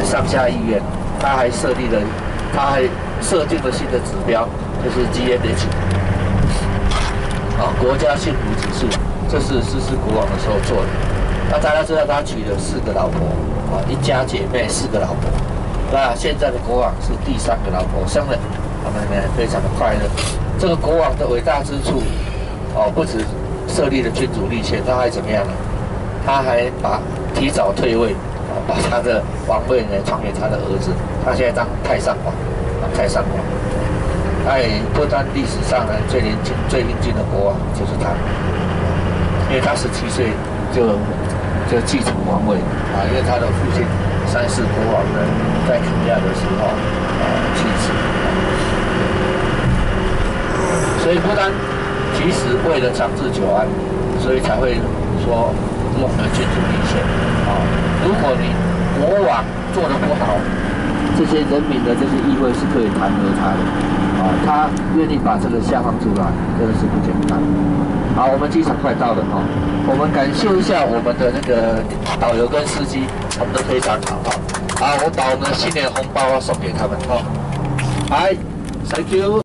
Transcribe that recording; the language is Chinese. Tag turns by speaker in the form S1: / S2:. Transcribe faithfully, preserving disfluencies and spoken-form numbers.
S1: 呃上下议院，他还设立了，他还设定了新的指标，就是 G M H， 啊，国家幸福指数，这是实施国王的时候做的。那大家知道他娶了四个老婆，啊，一家姐妹四个老婆。那现在的国王是第三个老婆生了，他们呢非常的快乐。这个国王的伟大之处，哦，不止设立了君主立宪，他还怎么样呢？他还把提早退位，啊，把他的王位呢传给他的儿子。他现在当太上皇，啊，太上皇。他也不但历史上呢最年轻、最英俊的国王就是他，因为他十七岁就就继承王位啊，因为他的父亲三世国王呢在肯亚的时候啊去世，所以不但其实为了长治久安，所以才会说用了君主立宪啊。如果你国王做得不好，这些人民的这些议会是可以弹劾他的啊，他愿意把这个下放出来，真的是不简单。好，我们机场快到了哈，我们感谢一下我们的那个导游跟司机，他们都非常好哈。好，我把我们的新年红包送给他们哈。来 ，Thank you。